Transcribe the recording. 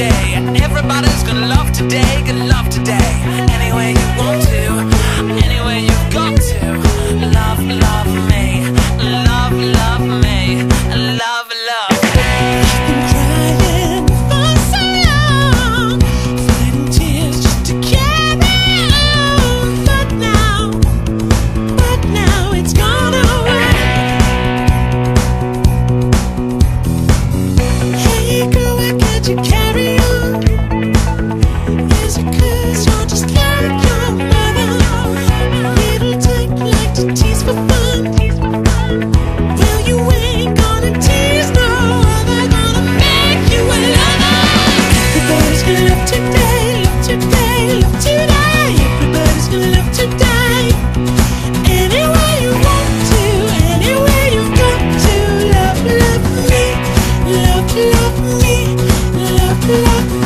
today. Everybody's gonna love today, gonna love today. Any way you want to, any way you've got to. Love, love me, love, love me, love, love me. I've been crying for so long, fighting tears just to carry on. But now it's gone away. Hey girl, why can't you carry on? Is it 'cause you're just like your mother? Little type like to tease for fun. Well, you ain't gonna tease no other, gonna make you a lover. Everybody's gonna love today, love today, love today. Everybody's gonna love today. Any way you want to, any way you've got to. Love, love me, love, love me, love, love me.